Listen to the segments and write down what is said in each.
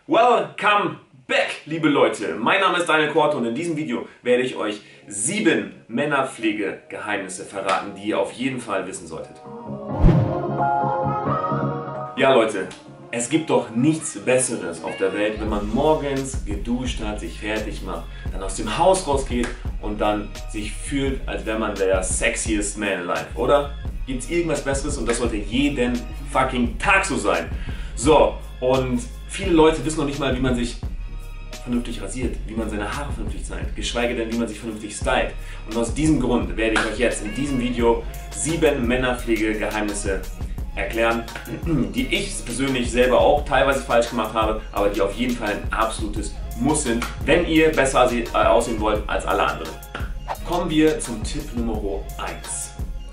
Welcome back, liebe Leute. Mein Name ist Daniel Korte und in diesem Video werde ich euch 7 Männerpflegegeheimnisse verraten, die ihr auf jeden Fall wissen solltet. Ja Leute, es gibt doch nichts Besseres auf der Welt, wenn man morgens geduscht hat, sich fertig macht, dann aus dem Haus rausgeht und dann sich fühlt, als wäre man der sexiest man alive, oder? Gibt es irgendwas Besseres und das sollte jeden fucking Tag so sein. So, und viele Leute wissen noch nicht mal, wie man sich vernünftig rasiert, wie man seine Haare vernünftig stylt, geschweige denn, wie man sich vernünftig stylt. Und aus diesem Grund werde ich euch jetzt in diesem Video 7 Männerpflegegeheimnisse erklären, die ich persönlich selber auch teilweise falsch gemacht habe, aber die auf jeden Fall ein absolutes Muss sind, wenn ihr besser aussehen wollt als alle anderen. Kommen wir zum Tipp Nummer 1.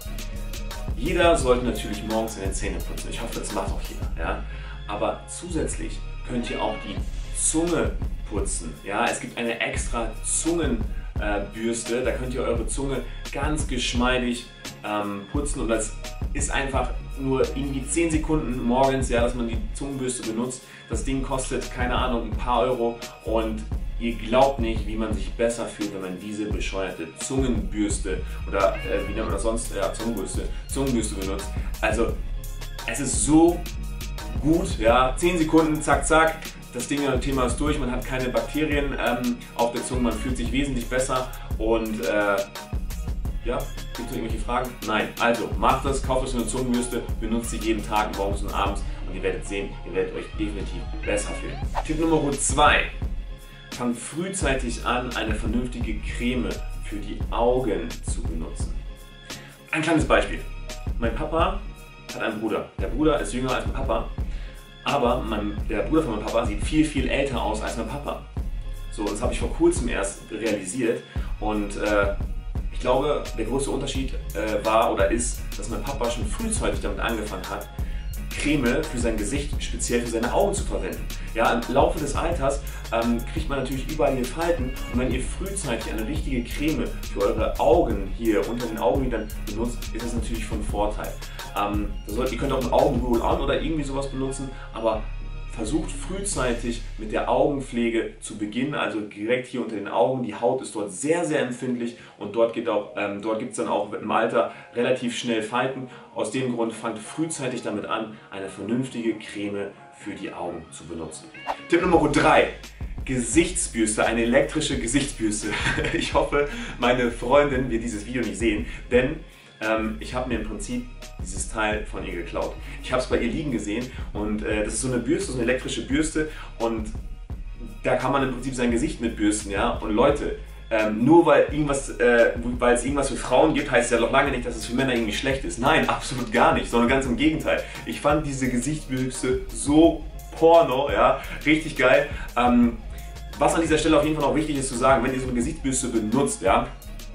Jeder sollte natürlich morgens seine Zähne putzen. Ich hoffe, das macht auch jeder. Ja? Aber zusätzlich könnt ihr auch die Zunge putzen. Ja? Es gibt eine extra Zungenbürste, da könnt ihr eure Zunge ganz geschmeidig putzen und das ist einfach nur irgendwie 10 Sekunden morgens, ja, dass man die Zungenbürste benutzt. Das Ding kostet, keine Ahnung, ein paar Euro und ihr glaubt nicht, wie man sich besser fühlt, wenn man diese bescheuerte Zungenbürste oder wie nennt man das sonst, ja, Zungenbürste benutzt. Also es ist so gut, ja, 10 Sekunden, zack, zack, das Thema ist durch, man hat keine Bakterien auf der Zunge, man fühlt sich wesentlich besser und ja, gibt es irgendwelche Fragen? Nein. Also, macht das, kauft euch eine Zungenbürste, benutzt sie jeden Tag, morgens und abends und ihr werdet sehen, ihr werdet euch definitiv besser fühlen. Tipp Nummer 2. Fangt frühzeitig an, eine vernünftige Creme für die Augen zu benutzen. Ein kleines Beispiel. Mein Papa hat einen Bruder. Der Bruder ist jünger als mein Papa, aber der Bruder von meinem Papa sieht viel, viel älter aus als mein Papa. So, das habe ich vor kurzem erst realisiert und ich glaube, der größte Unterschied war oder ist, dass mein Papa schon frühzeitig damit angefangen hat, Creme für sein Gesicht, speziell für seine Augen zu verwenden. Ja, im Laufe des Alters kriegt man natürlich überall hier Falten und wenn ihr frühzeitig eine richtige Creme für eure Augen hier unter den Augenlidern benutzt, ist das natürlich von Vorteil. Ihr könnt auch ein Augen-Roll-On oder irgendwie sowas benutzen, aber versucht frühzeitig mit der Augenpflege zu beginnen, also direkt hier unter den Augen. Die Haut ist dort sehr, sehr empfindlich und dort gibt es dann auch im Alter relativ schnell Falten. Aus dem Grund fangt frühzeitig damit an, eine vernünftige Creme für die Augen zu benutzen. Tipp Nummer 3. Gesichtsbürste, eine elektrische Gesichtsbürste. Ich hoffe, meine Freundin wird dieses Video nicht sehen, denn ich habe mir im Prinzip dieses Teil von ihr geklaut. Ich habe es bei ihr liegen gesehen und das ist so eine Bürste, so eine elektrische Bürste und da kann man im Prinzip sein Gesicht mit bürsten, ja. Und Leute, nur weil es irgendwas für Frauen gibt, heißt ja noch lange nicht, dass es für Männer irgendwie schlecht ist. Nein, absolut gar nicht, sondern ganz im Gegenteil. Ich fand diese Gesichtsbürste so Porno, ja, richtig geil. Was an dieser Stelle auf jeden Fall auch wichtig ist zu sagen, wenn ihr so eine Gesichtsbürste benutzt, ja,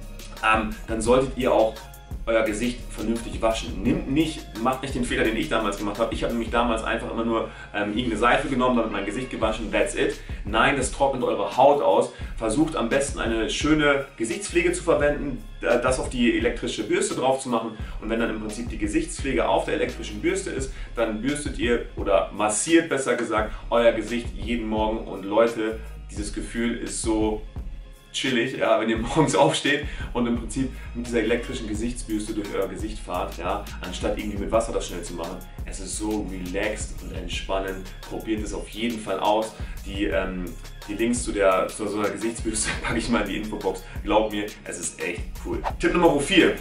dann solltet ihr auch euer Gesicht vernünftig waschen. Macht nicht den Fehler, den ich damals gemacht habe. Ich habe nämlich damals einfach immer nur irgendeine Seife genommen, damit mein Gesicht gewaschen, that's it. Nein, das trocknet eure Haut aus. Versucht am besten eine schöne Gesichtspflege zu verwenden, das auf die elektrische Bürste drauf zu machen und wenn dann im Prinzip die Gesichtspflege auf der elektrischen Bürste ist, dann bürstet ihr oder massiert besser gesagt euer Gesicht jeden Morgen und Leute, dieses Gefühl ist so chillig, ja, wenn ihr morgens aufsteht und im Prinzip mit dieser elektrischen Gesichtsbürste durch euer Gesicht fahrt, ja, anstatt irgendwie mit Wasser das schnell zu machen. Es ist so relaxed und entspannend. Probiert es auf jeden Fall aus. Die Links zu so einer Gesichtsbürste packe ich mal in die Infobox. Glaubt mir, es ist echt cool. Tipp Nummer 4.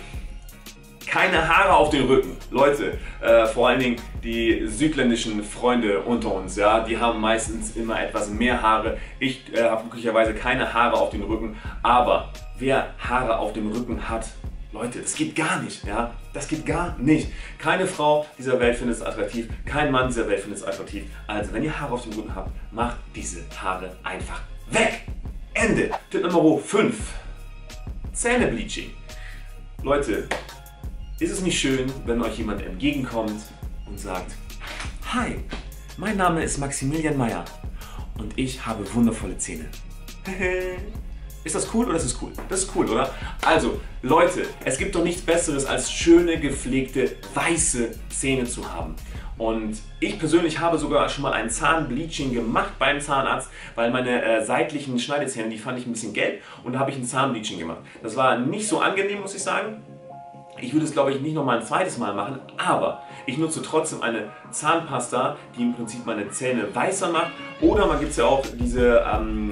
Keine Haare auf den Rücken. Leute, vor allen Dingen die südländischen Freunde unter uns, ja, die haben meistens immer etwas mehr Haare. Ich habe glücklicherweise keine Haare auf den Rücken, aber wer Haare auf dem Rücken hat, Leute, das geht gar nicht, ja, das geht gar nicht. Keine Frau dieser Welt findet es attraktiv, kein Mann dieser Welt findet es attraktiv. Also, wenn ihr Haare auf dem Rücken habt, macht diese Haare einfach weg. Ende. Tipp Nummer 5. Zähnebleaching. Leute, ist es nicht schön, wenn euch jemand entgegenkommt und sagt: Hi, mein Name ist Maximilian Meyer und ich habe wundervolle Zähne. Ist das cool oder ist es cool? Das ist cool, oder? Also, Leute, es gibt doch nichts Besseres als schöne, gepflegte, weiße Zähne zu haben. Und ich persönlich habe sogar schon mal ein Zahnbleaching gemacht beim Zahnarzt, weil meine seitlichen Schneidezähne, die fand ich ein bisschen gelb und da habe ich ein Zahnbleaching gemacht. Das war nicht so angenehm, muss ich sagen. Ich würde es, glaube ich, nicht nochmal ein zweites Mal machen, aber ich nutze trotzdem eine Zahnpasta, die im Prinzip meine Zähne weißer macht. Oder man gibt es ja auch diese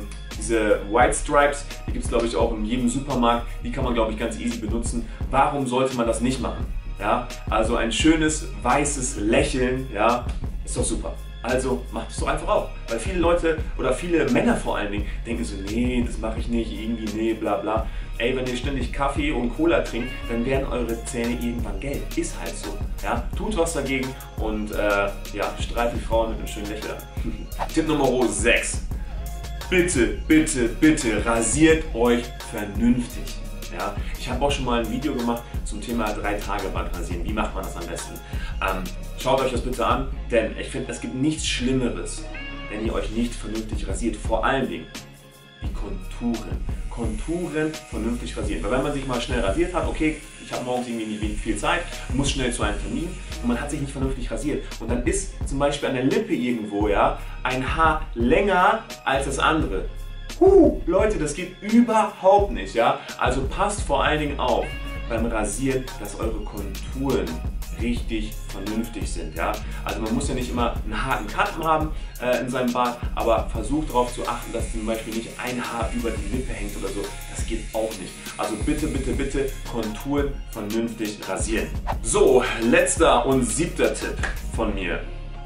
White Stripes, die gibt es, glaube ich, auch in jedem Supermarkt. Die kann man, glaube ich, ganz easy benutzen. Warum sollte man das nicht machen? Ja, also ein schönes, weißes Lächeln, ja, ist doch super. Also macht es doch einfach auch. Weil viele Leute oder viele Männer vor allen Dingen denken so, nee, das mache ich nicht, irgendwie, nee, bla bla. Ey, wenn ihr ständig Kaffee und Cola trinkt, dann werden eure Zähne irgendwann gelb. Ist halt so. Ja? Tut was dagegen und ja, strahlt die Frauen mit einem schönen Lächeln an. Tipp Nummer 6. Bitte, bitte, bitte rasiert euch vernünftig. Ja? Ich habe auch schon mal ein Video gemacht zum Thema 3-Tage-Band rasieren. Wie macht man das am besten? Schaut euch das bitte an, denn ich finde, es gibt nichts Schlimmeres, wenn ihr euch nicht vernünftig rasiert. Vor allen Dingen die Konturen. Konturen vernünftig rasieren. Weil wenn man sich mal schnell rasiert hat, okay, ich habe morgens irgendwie nicht viel Zeit, muss schnell zu einem Termin und man hat sich nicht vernünftig rasiert. Und dann ist zum Beispiel an der Lippe irgendwo, ja, ein Haar länger als das andere. Leute, das geht überhaupt nicht, ja. Also passt vor allen Dingen auf beim Rasieren, dass eure Konturen richtig vernünftig sind, ja. Also man muss ja nicht immer einen harten Cut haben in seinem Bart, aber versucht darauf zu achten, dass zum Beispiel nicht ein Haar über die Lippe hängt oder so. Das geht auch nicht. Also bitte, bitte, bitte Konturen vernünftig rasieren. So, letzter und 7. Tipp von mir.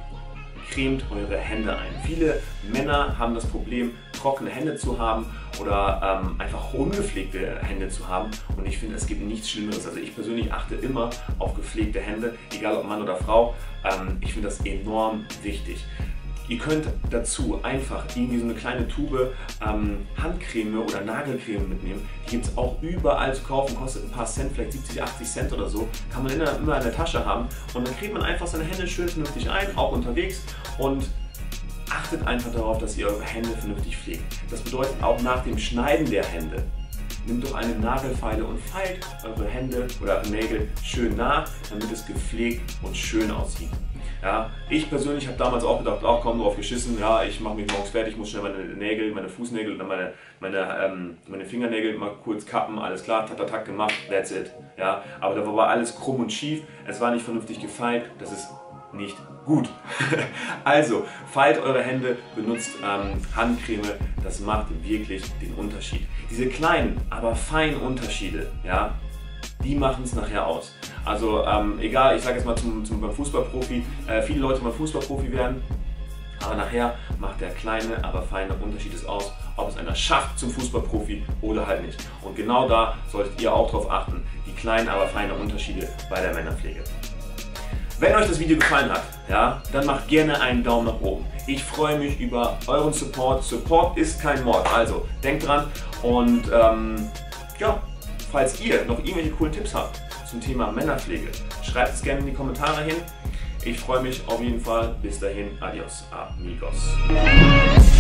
Cremt eure Hände ein. Viele Männer haben das Problem, trockene Hände zu haben oder einfach ungepflegte Hände zu haben. Und ich finde, es gibt nichts Schlimmeres. Also ich persönlich achte immer auf gepflegte Hände, egal ob Mann oder Frau. Ich finde das enorm wichtig. Ihr könnt dazu einfach irgendwie so eine kleine Tube Handcreme oder Nagelcreme mitnehmen. Die gibt es auch überall zu kaufen, kostet ein paar Cent, vielleicht 70, 80 Cent oder so. Kann man immer in der Tasche haben und dann cremt man einfach seine Hände schön vernünftig ein, auch unterwegs, und achtet einfach darauf, dass ihr eure Hände vernünftig pflegt. Das bedeutet auch nach dem Schneiden der Hände, nehmt doch eine Nagelfeile und feilt eure Hände oder eure Nägel schön nach, damit es gepflegt und schön aussieht. Ja, ich persönlich habe damals auch gedacht, auch kaum drauf geschissen, ja, ich mache mich morgens fertig, muss schnell meine Nägel, meine Fußnägel und dann meine Fingernägel mal kurz kappen, alles klar, tak gemacht, that's it. Ja, aber da war alles krumm und schief, es war nicht vernünftig gefeilt, das ist nicht gut. Also, feilt eure Hände, benutzt Handcreme, das macht wirklich den Unterschied. Diese kleinen, aber feinen Unterschiede, ja, die machen es nachher aus. Also egal, ich sage jetzt mal beim Fußballprofi, viele Leute mal Fußballprofi werden, aber nachher macht der kleine, aber feine Unterschied es aus, ob es einer schafft zum Fußballprofi oder halt nicht. Und genau da solltet ihr auch darauf achten, die kleinen, aber feinen Unterschiede bei der Männerpflege. Wenn euch das Video gefallen hat, ja, dann macht gerne einen Daumen nach oben. Ich freue mich über euren Support. Support ist kein Mord, also denkt dran und ja, falls ihr noch irgendwelche coolen Tipps habt zum Thema Männerpflege, schreibt es gerne in die Kommentare hin. Ich freue mich auf jeden Fall. Bis dahin, adios, amigos.